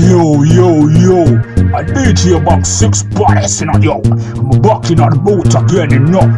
Yo, I DJ about 6ix Baddest, you know, yo. I'm back in the boat again, you know.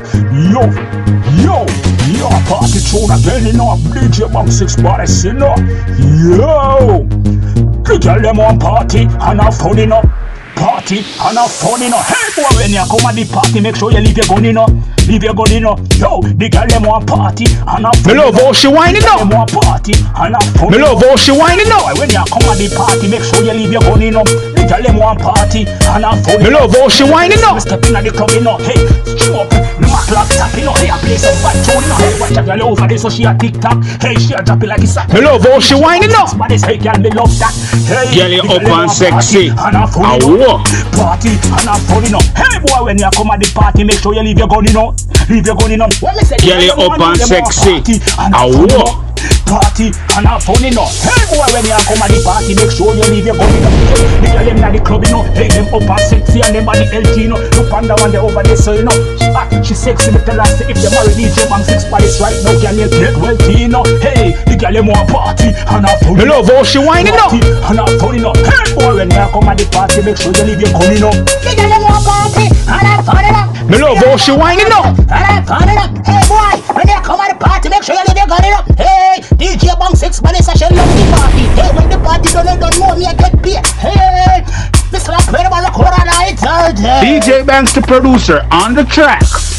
Yo, party tune again, you know. I'm DJ about 6ix Baddest, you know. Yo, the girl them on party and have fun, you know. Party and have fun, you know. Hey boy, when you come at the party, make sure you leave your gun, you know. Leave your gun, you know. Yo, the girl them on party and have fun. Me love how she whining up. Them on party and have fun. Me love how she whining up. When you come at the party, make sure you leave your gun, you know. The girl them on party and have fun. Me love how she whining up. Stepping at the club, you know. Hey, string up, no clock tap, you know. Hey, I play some bad tune, you know. Hey, watch a girl over there, so she a TikTok. Hey, she a drop it like a sack. Me love how she whining up. Hey, girl, me love that. Hey, girl, you up and sexy. I walk. Party and have fun, you know. Hey boy, when you come at the party, make sure you leave your gun, you know. Leave your gun, you know. Girl, you up and sexy. I walk. Party and have fun, you know. Hey boy, when you come at the party, make sure you leave your gun, you know. The girl them at the club, you know. Hey, them up and sexy and them body healthy, you know. Look on the one they over there, so you know. She sexy, but tell her if you marry DJ man 6ix Baddest right now, girl, you get wealthy, you know. Hey, the girl them want party and have fun. Me love how she whining up. And have fun, you know. Hey boy, when you come at the party, make sure you leave your gun, you know. The girl them want party and have fun, you know. Me love how she whining up. And have fun, you know. Hey boy, when you come at the party, make sure you leave your gun, you know. Hey, DJ 6ix Baddest, I shall love the party. Hey, when the party done, I don't know me, I get paid. Hey, Mr. Incredible, record all night all day. DJ Banks, the producer, on the track.